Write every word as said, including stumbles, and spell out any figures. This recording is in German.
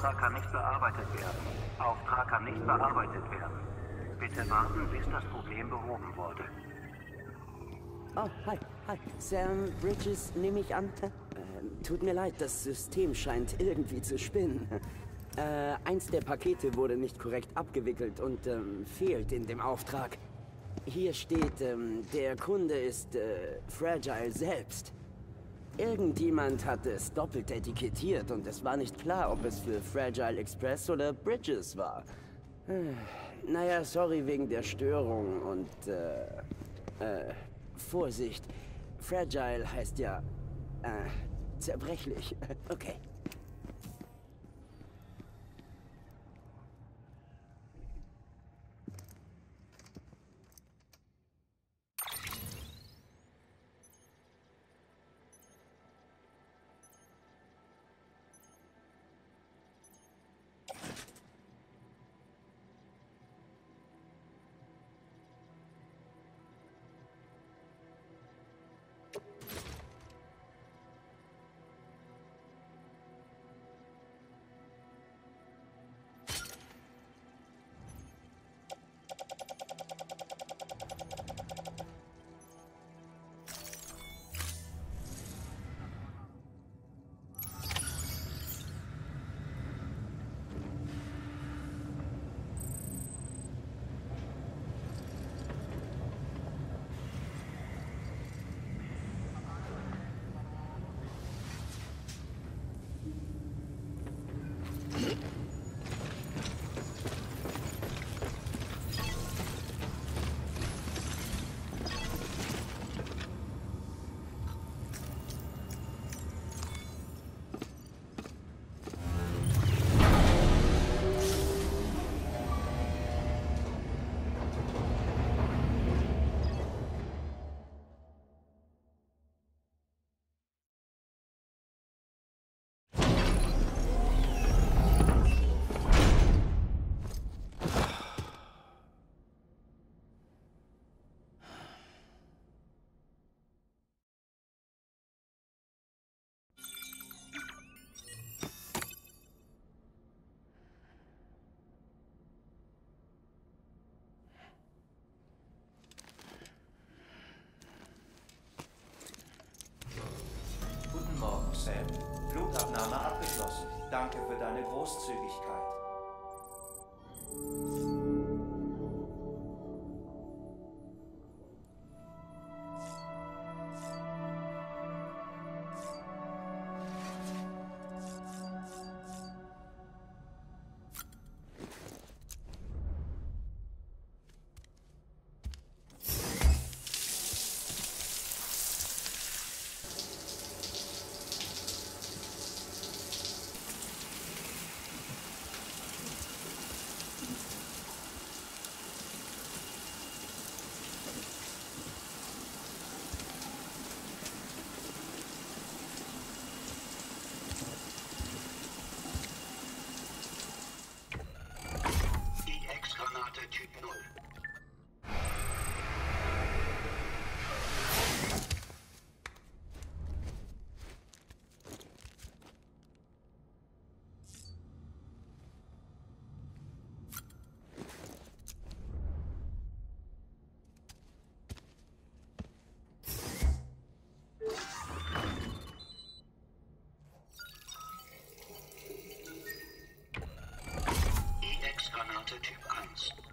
Auftrag kann nicht bearbeitet werden. Auftrag kann nicht bearbeitet werden. Bitte warten, bis das Problem behoben wurde. Oh, hi, hi. Sam Bridges, nehme ich an. Äh, tut mir leid, das System scheint irgendwie zu spinnen. Äh, eins der Pakete wurde nicht korrekt abgewickelt und ähm, fehlt in dem Auftrag. Hier steht, ähm, der Kunde ist äh, Fragile selbst. Irgendjemand hat es doppelt etikettiert und es war nicht klar, ob es für Fragile Express oder Bridges war. Äh, naja, sorry wegen der Störung und äh, äh, Vorsicht. Fragile heißt ja äh, zerbrechlich. Okay. Guten Morgen, Sam. Blutabnahme abgeschlossen. Danke für deine Großzügigkeit. Granate Typ null. Granate Typ eins.